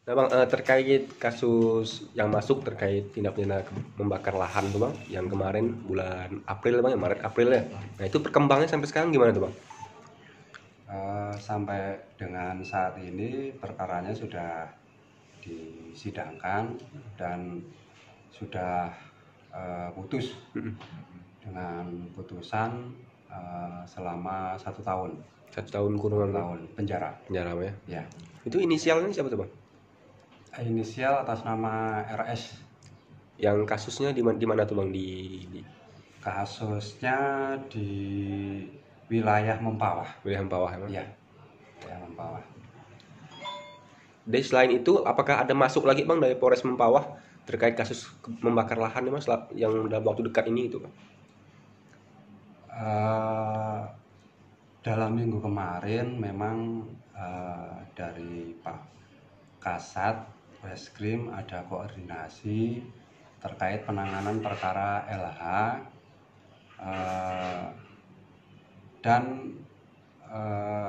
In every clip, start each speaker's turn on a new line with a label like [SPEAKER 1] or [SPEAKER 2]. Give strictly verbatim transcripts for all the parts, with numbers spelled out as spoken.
[SPEAKER 1] Nah bang, eh, terkait kasus yang masuk terkait tindak pidana ke- membakar lahan tuh bang, yang kemarin bulan April bang, ya Maret April ya. Nah itu perkembangannya sampai sekarang gimana tuh bang?
[SPEAKER 2] Eh, sampai dengan saat ini perkaranya sudah disidangkan dan sudah eh, putus
[SPEAKER 1] Mm-mm.
[SPEAKER 2] dengan putusan eh, selama satu tahun,
[SPEAKER 1] Satu tahun
[SPEAKER 2] satu
[SPEAKER 1] kurungan bang,
[SPEAKER 2] tahun penjara.
[SPEAKER 1] penjara bang ya.
[SPEAKER 2] Ya,
[SPEAKER 1] Itu inisialnya siapa tuh bang?
[SPEAKER 2] inisial atas nama R S.
[SPEAKER 1] Yang kasusnya di mana di mana tuh bang? Di, di
[SPEAKER 2] Kasusnya di wilayah Mempawah.
[SPEAKER 1] wilayah bawah ya bang.
[SPEAKER 2] Ya, wilayah Mempawah.
[SPEAKER 1] Dari selain itu, apakah ada masuk lagi bang dari Polres Mempawah terkait kasus ke- membakar lahan nih mas, la- yang dalam waktu dekat ini itu bang?
[SPEAKER 2] Eh, dalam minggu kemarin memang eh, dari Pak Kasat Reskrim ada koordinasi terkait penanganan perkara L H eh, dan eh,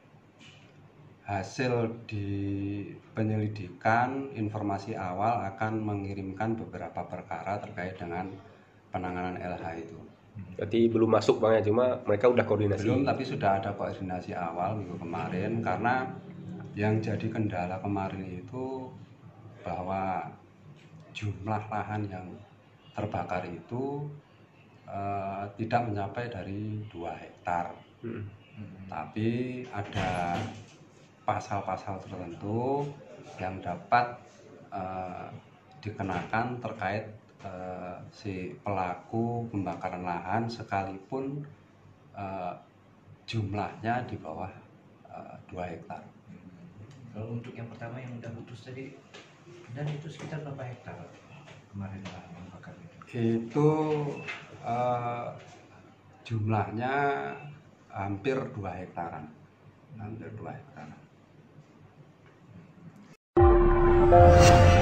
[SPEAKER 2] hasil di penyelidikan informasi awal akan mengirimkan beberapa perkara terkait dengan penanganan L H itu.
[SPEAKER 1] Berarti belum masuk bang ya, cuma mereka udah koordinasi.
[SPEAKER 2] Belum, tapi sudah ada koordinasi awal minggu kemarin karena yang jadi kendala kemarin itu bahwa jumlah lahan yang terbakar itu eh, tidak mencapai dari dua hektar.
[SPEAKER 1] Mm-mm.
[SPEAKER 2] Tapi ada pasal-pasal tertentu yang dapat eh, dikenakan terkait eh, si pelaku pembakaran lahan sekalipun eh, jumlahnya di bawah eh, dua hektar.
[SPEAKER 3] Kalau untuk yang pertama yang udah putus tadi, dan itu sekitar berapa hektar kemarin lahan yang bakar itu?
[SPEAKER 2] Itu eh, jumlahnya hampir dua hektaran, hampir dua hektaran.